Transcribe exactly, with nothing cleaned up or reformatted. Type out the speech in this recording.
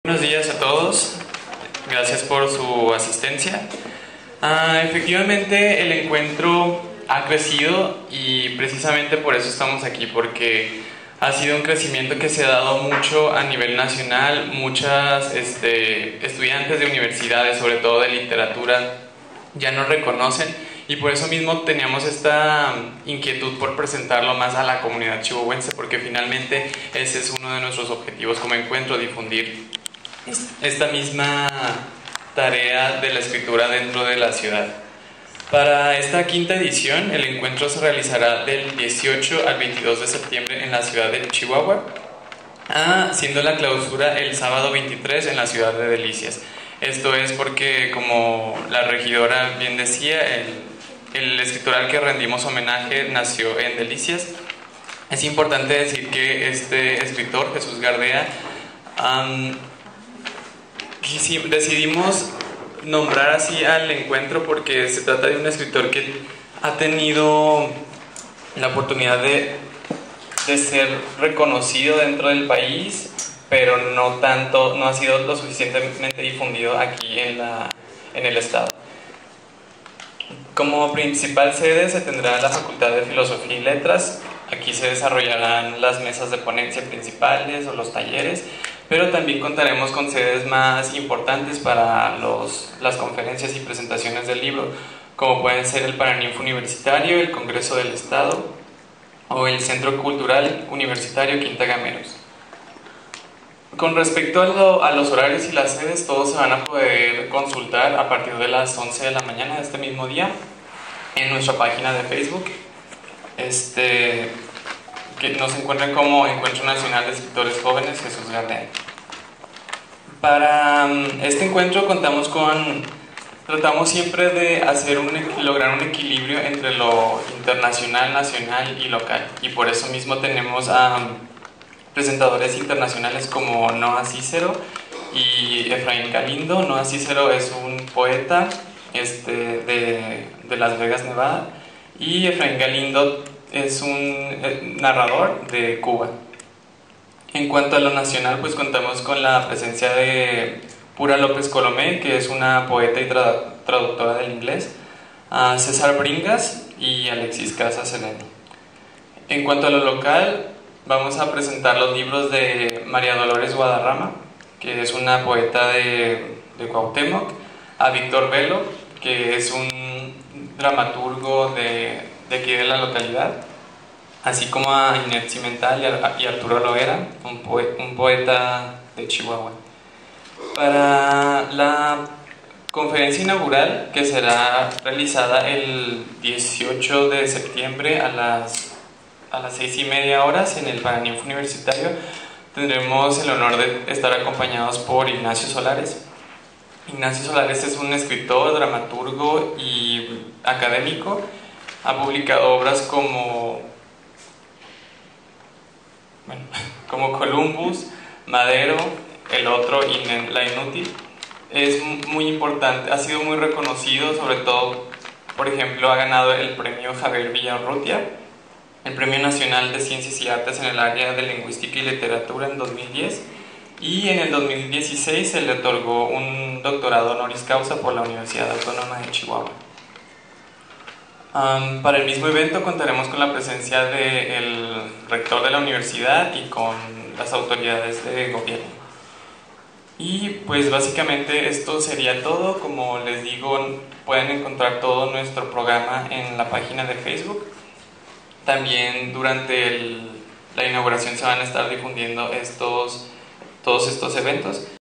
Buenos días a todos, gracias por su asistencia. Ah, efectivamente el encuentro ha crecido y precisamente por eso estamos aquí, porque ha sido un crecimiento que se ha dado mucho a nivel nacional. Muchas este, estudiantes de universidades, sobre todo de literatura, ya nos reconocen y por eso mismo teníamos esta inquietud por presentarlo más a la comunidad chihuahuense, porque finalmente ese es uno de nuestros objetivos como encuentro: difundir esta misma tarea de la escritura dentro de la ciudad. Para esta quinta edición, el encuentro se realizará del dieciocho al veintidós de septiembre en la ciudad de Chihuahua, ah, siendo la clausura el sábado veintitrés en la ciudad de Delicias. Esto es porque, como la regidora bien decía, el, el escritor al que rendimos homenaje nació en Delicias. Es importante decir que este escritor, Jesús Gardea, um, decidimos nombrar así al encuentro porque se trata de un escritor que ha tenido la oportunidad de, de ser reconocido dentro del país, pero no tanto, no ha sido lo suficientemente difundido aquí en, la, en el estado. Como principal sede se tendrá la Facultad de Filosofía y Letras. Aquí se desarrollarán las mesas de ponencia principales o los talleres, pero también contaremos con sedes más importantes para los, las conferencias y presentaciones del libro, como pueden ser el Paraninfo Universitario, el Congreso del Estado o el Centro Cultural Universitario Quinta Gameros. Con respecto a, lo, a los horarios y las sedes, todos se van a poder consultar a partir de las once de la mañana de este mismo día en nuestra página de Facebook, este, que nos encuentran como Encuentro Nacional de Escritores Jóvenes Jesús Gardea. Para este encuentro contamos con, tratamos siempre de hacer un, lograr un equilibrio entre lo internacional, nacional y local, y por eso mismo tenemos a presentadores internacionales como Noah Cícero y Efraín Galindo. Noah Cícero es un poeta este, de, de Las Vegas, Nevada, y Efraín Galindo es un narrador de Cuba. En cuanto a lo nacional, pues contamos con la presencia de Pura López Colomé, que es una poeta y tra traductora del inglés, a César Bringas y Alexis Casas Seleni. En cuanto a lo local, vamos a presentar los libros de María Dolores Guadarrama, que es una poeta de, de Cuauhtémoc, a Víctor Velo, que es un dramaturgo de, de aquí de la localidad, así como a Inet Cimental y, a, y Arturo Loera, un, poe, un poeta de Chihuahua. Para la conferencia inaugural, que será realizada el dieciocho de septiembre a las a las seis y media horas en el Paraninfo Universitario, tendremos el honor de estar acompañados por Ignacio Solares. Ignacio Solares es un escritor, dramaturgo y académico. Ha publicado obras como, bueno, como Columbus, Madero, El Otro y La Inútil. Es muy importante, ha sido muy reconocido, sobre todo, por ejemplo, ha ganado el premio Javier Villarrutia, el Premio Nacional de Ciencias y Artes en el área de Lingüística y Literatura en dos mil diez, y en el dos mil dieciséis se le otorgó un doctorado honoris causa por la Universidad Autónoma de Chihuahua. Um, para el mismo evento contaremos con la presencia del rector de la universidad y con las autoridades de gobierno. Y pues básicamente esto sería todo. Como les digo, pueden encontrar todo nuestro programa en la página de Facebook. También durante el, la inauguración se van a estar difundiendo estos, todos estos eventos.